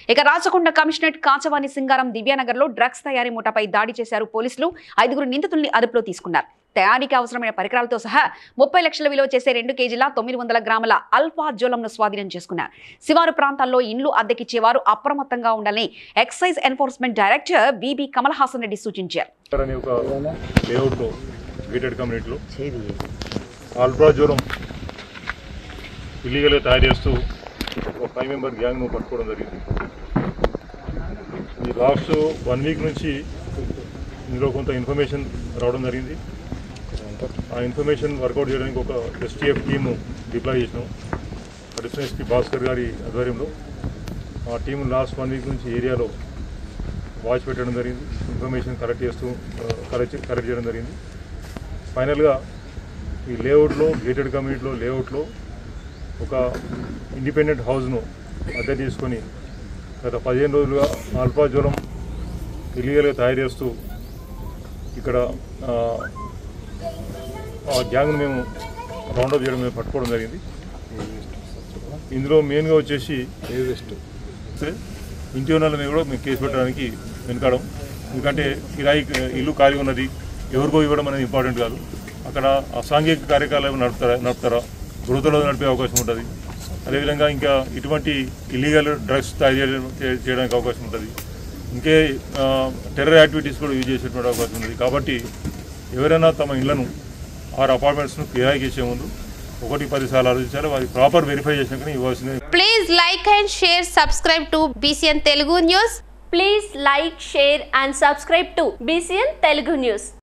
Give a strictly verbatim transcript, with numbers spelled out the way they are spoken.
ఇక రాచకొండ కమిషనరేట్ కాచవాని సింగారం దివ్యానగర్లో డ్రగ్స్ తయారీ ముఠాపై దాడి చేశారు పోలీసులు. ఐదుగురు నిందితుల్ని అదుపులో తీసుకున్నారు. తయారీకి అవసరమైన పరికరాలతో సహా ముప్పై లక్షల విలువ చేసే రెండు కేజీల తొమ్మిది వందల గ్రాముల అల్ఫా జోలంను స్వాధీనం చేసుకున్నారు. శివారు ప్రాంతాల్లో ఇండ్లు అద్దెకిచ్చేవారు అప్రమత్తంగా ఉండాలని excise enforcement director VB Kamal Haasan Reddy సూచించారు. ఇల్లీగల్గా తయారు చేస్తూ ఒక ఫైవ్ మెంబర్ గ్యాంగ్ను పట్టుకోవడం జరిగింది. ఈ లాస్ట్ వన్ వీక్ నుంచి ఇందులో కొంత ఇన్ఫర్మేషన్ రావడం జరిగింది. ఆ ఇన్ఫర్మేషన్ వర్కౌట్ చేయడానికి ఒక ఎస్టీఎఫ్ టీము డిప్లాయ్ చేసినాం. అడిషనల్ ఎస్పీ భాస్కర్ గారి ఆధ్వర్యంలో ఆ టీము లాస్ట్ వన్ వీక్ నుంచి ఏరియాలో వాచ్ పెట్టడం జరిగింది. ఇన్ఫర్మేషన్ కలెక్ట్ చేస్తూ కలెక్ట్ కలెక్ట్ చేయడం జరిగింది. ఫైనల్గా ఈ లేఅవుట్లో గేటెడ్ కమ్యూనిటీలో లేఅవుట్లో ఒక ఇండిపెండెంట్ హౌస్ను అద్దె తీసుకొని గత పదిహేను రోజులుగా ఆల్ఫా జ్వరం ఇల్లీగల్గా తయారు చేస్తూ ఇక్కడ ఆ గ్యాంగ్ను మేము రౌండప్ చేయడం మేము పట్టుకోవడం జరిగింది. ఇందులో మెయిన్గా వచ్చేసి ఇంటి ఓనర్ల మీద కూడా మేము కేసు పెట్టడానికి వెనుకాడం. ఎందుకంటే కిరాయి ఇల్లు ఖాళీ ఉన్నది, ఎవరికో ఇవ్వడం అనేది ఇంపార్టెంట్ కాదు. అక్కడ అసాంఘిక కార్యకలాపాలు నడుపుతారా నడుపుతారా గృహలో నడిపే అవకాశం ఉంటుంది. అదేవిధంగా ఇంకా ఇటువంటి ఇల్లీగల్ డ్రగ్స్ తయారు చేయడానికి అవకాశం ఉంటుంది. ఇంకే టెర్రర్ యాక్టివిటీస్ కూడా యూజ్ చేసేటువంటి అవకాశం ఉంది. కాబట్టి ఎవరైనా తమ ఇళ్లను ఆరు అపార్ట్మెంట్స్ను కిరాయికి ఇచ్చే ముందు ఒకటి పది సార్లు ఆలోచించాలి. వారి ప్రాపర్ వెరిఫై చేసినాకనే ఇవ్వాల్సింది. Please like and share subscribe to BCN Telugu news. Please like share and subscribe to BCN Telugu news.